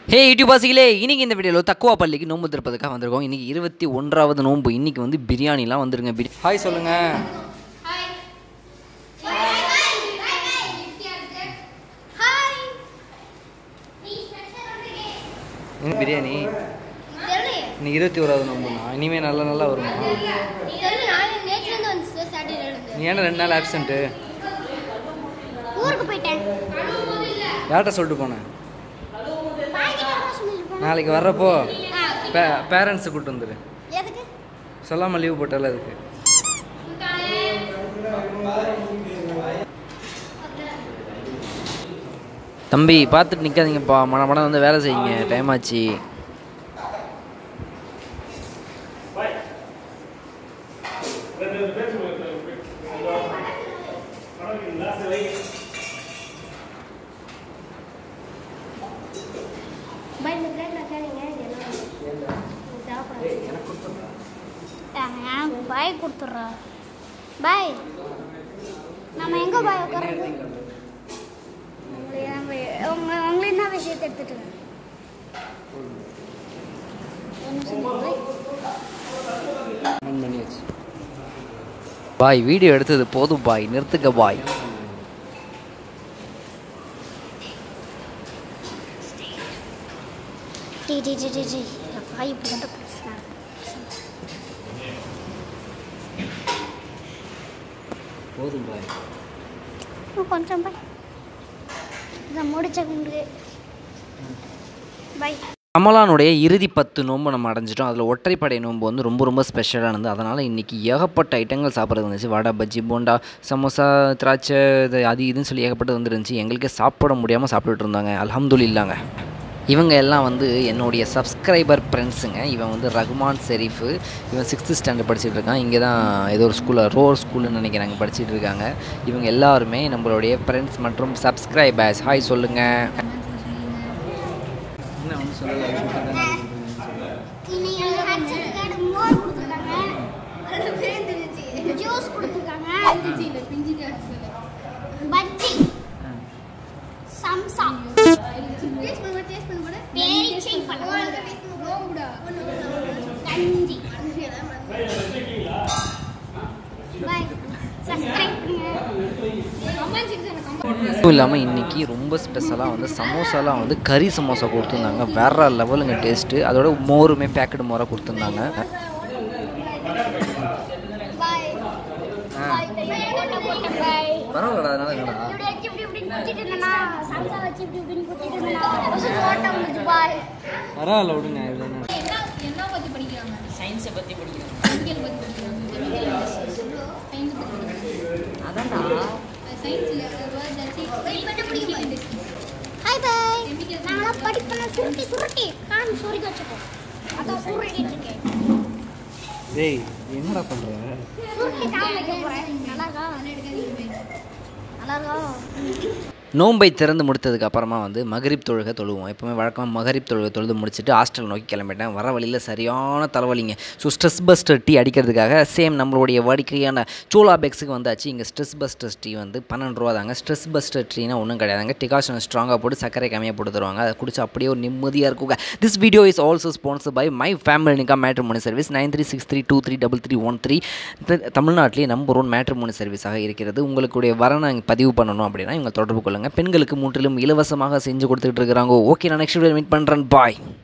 ஹே யூடியூபர்ஸிகளே, இன்றைக்கி இந்த வீடியோவில் தக்குவா பள்ளிக்கு நோன்பு திறப்பதுக்காக வந்திருக்கோம். இன்றைக்கி 21வது நோன்பு. இன்றைக்கி வந்து பிரியாணிலாம் வந்துருங்க. ஹாய் சொல்லுங்கள். பிரியாணி இன்னைக்கு 21வது நோன்புண்ணா. இனிமேல் நல்லா வருமா? நீ ஏன்னா 2 நாள் ஆப்சண்ட்டு? யார்கிட்ட சொல்லிட்டு போனேன்? நாளைக்கு வர்றப்போ பேரண்ட்ஸை கூப்பிட்டு வந்துடு. சொல்லாமல் லீவ் போட்டால அதுக்கு. தம்பி பார்த்துட்டு நிற்காதீங்கப்பா, மன வந்து வேலை செய்யுங்க, டைம் ஆச்சு. பாய் கொடுத்துட்றா. பாய் நம்ம எங்கே பாய் உட்காருங்க? உங்களை என்ன விஷயத்தை எடுத்துட்டு பாய் வீடியோ எடுத்தது போதும் பாய், நிறுத்துக்க பாய். பாய் இப்படி வந்து போதும் பாய், கொஞ்சம் பாய் இதை முடிச்ச பாய். ரமலானுடைய இறுதி 10 நோன்பு நம்ம அடைஞ்சிட்டோம். அதில் ஒற்றைப்படை நோன்பு வந்து ரொம்ப ஸ்பெஷலானது. அதனால் இன்றைக்கி ஏகப்பட்ட ஐட்டங்கள் சாப்பிட்றது இருந்துச்சு. வடை, பஜ்ஜி, போண்டா, சமோசா, திராட்சை, அது இதுன்னு சொல்லி ஏகப்பட்டது வந்துருந்துச்சு. எங்களுக்கே சாப்பிட முடியாமல் சாப்பிட்டுட்டு இருந்தாங்க. அல்ஹம்துலில்லாங்க. இவங்க எல்லாம் வந்து என்னுடைய சப்ஸ்கிரைபர் ஃப்ரெண்ட்ஸுங்க. இவன் வந்து ரகுமான் ஷெரீஃபு. இவன் 6th ஸ்டாண்டர்ட் படிச்சுட்டு இருக்கான். இங்கே தான் ஏதோ ஒரு ஸ்கூலில் ரோர் ஸ்கூலுன்னு நினைக்கிறாங்க படிச்சுட்டு இருக்காங்க. இவங்க எல்லாருமே நம்மளுடைய ஃப்ரெண்ட்ஸ் மற்றும் சப்ஸ்கிரைபர்ஸ். ஹாய் சொல்லுங்கள். அதுவும் இல்லாமல் இன்றைக்கி ரொம்ப ஸ்பெஷலாக வந்து சமோசாலாம் வந்து கறி சமோசா கொடுத்துருந்தாங்க. வேறு லெவலுங்க டேஸ்ட்டு. அதோட மோருமே பேக்கெட் மோராக கொடுத்துருந்தாங்க. பரவாயில்லடா, அதனால என்னடா பரவாயில்ல விடுங்க. சயின்ஸை பற்றி படிக்கிறாங்க. அதான்டா ஹாய் பாய். நான் படிப்பேன் சுருட்டி கான் சுருட்டி வச்சுக்கோ. அதான் சுருட்டிட்டு இருக்கேன். டேய் என்னடா பண்ற? சுருட்டி கான் வைக்க போறேன். நல்லா இருக்கா? நோன்பை திறந்து முடித்ததுக்கு அப்புறமா வந்து மகரிப் தொழுகை தொழுவோம். எப்போவுமே வழக்கமாக மகரிப் தொழுகை தொழுது முடிச்சுட்டு ஹாஸ்டல் நோக்கி கிளம்பிட்டேன். வர வழியில் சரியான தலைவலிங்க. ஸோ ஸ்ட்ரெஸ் பஸ்டர் டீ அடிக்கிறதுக்காக நம்மளுடைய வாடிக்கையான சோலா பேக்ஸுக்கு வந்தாச்சு. இங்கே ஸ்ட்ரெஸ் பஸ்டர் டீ வந்து 12 ரூபா தாங்க. ஸ்ட்ரெஸ் பஸ்டர் டீனா ஒன்றும் கிடையாதுங்க. டிகாஷன் ஸ்ட்ராங்காக போட்டு சர்க்கரை கம்மியாக போட்டு தருவாங்க. அதை குடிச்சு அப்படியே ஒரு நிம்மதியாக இருக்குங்க. This video is also sponsor by MilitryMaliq matrimony service. 9363233313. தமிழ்நாட்டிலேயே நம்பர் 1 மேட்ரிமோனி சர்வீஸாக இருக்கிறது. உங்களுடைய வரனை பதிவு பண்ணணும் அப்படின்னா இவங்க தொடர்பு கொள்ளுங்கள். பெண்களுக்கு முற்றிலும் இலவசமாக செஞ்சு கொடுத்துட்டு இருக்கிறாங்க. ஓகே, நான் நெக்ஸ்ட் வீடியோ மீட் பண்ணுறேன். பாய்.